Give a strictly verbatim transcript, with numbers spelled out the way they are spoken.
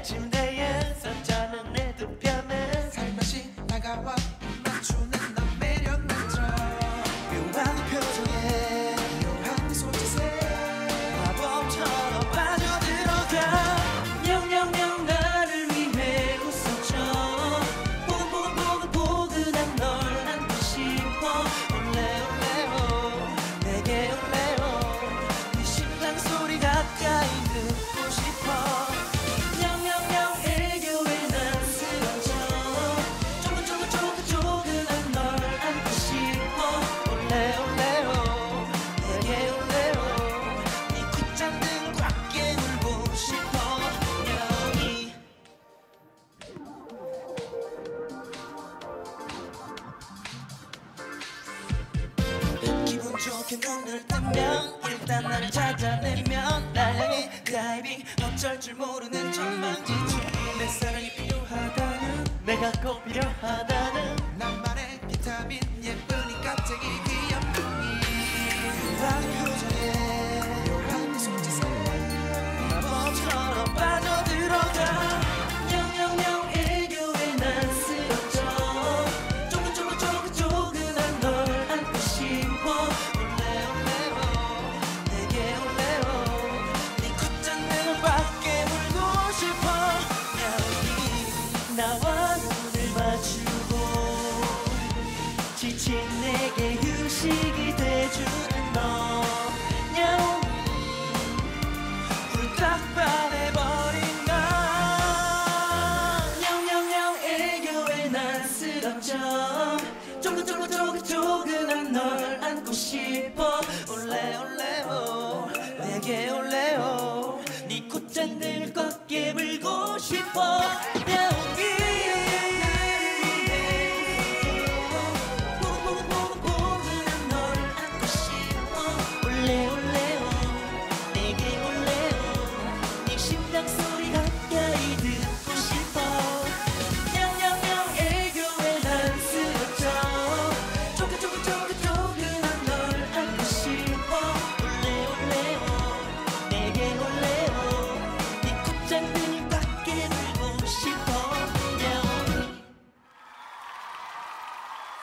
침대에서 자는 내 두 편에 살며시 다가와 맞추는 넌 매력 넘쳐. 묘한 표정에 묘한 손짓에 마법처럼 빠져들어가. 냥냥냥 나를 위해 웃어줘. 포근포근포근포근한 널 안고 싶어. 올레올레오 내게 올레오. 네 심장 소리 가까이 듣고 싶어. 냥냥냥 애교에 난 쓰러져. 조근조근조근조근한 널 안고 싶어. 올레올레오 내게 올레오. 네 콧잔등 꽉 깨물고 싶어. 여기 기분 좋게 눈을 뜨면 일단 나를 찾아내면 날 향해 다이빙. 어쩔 줄 모르는 전망지춤. 내 사랑이 필요하다는 내가 꼭 필요하다는 나만의 비타민 예쁘니 깜짝이 귀염둥이. 묘한 표정에 묘한 손짓에 마법처럼 빠져들어가. 냥냥냥 애교에 난 쓰러져. 조근조근조근조근한 널 안고 싶어. 올레올레오 내게 올레오. 네 콧잔등을 밖에 물고 싶어. 여기 나와 눈을 맞추고 지친 내게 휴식이 돼주는 너. 야옹 훌딱 반해버린 나. 냥냥냥 애교에 난 쓰러져.